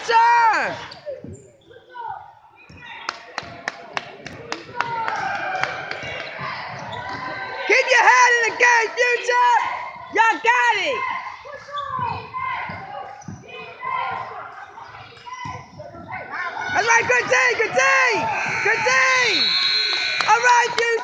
Future! Keep your head in the game, Future! Y'all got it! That's right, good team, good team! Good team! All right, Future!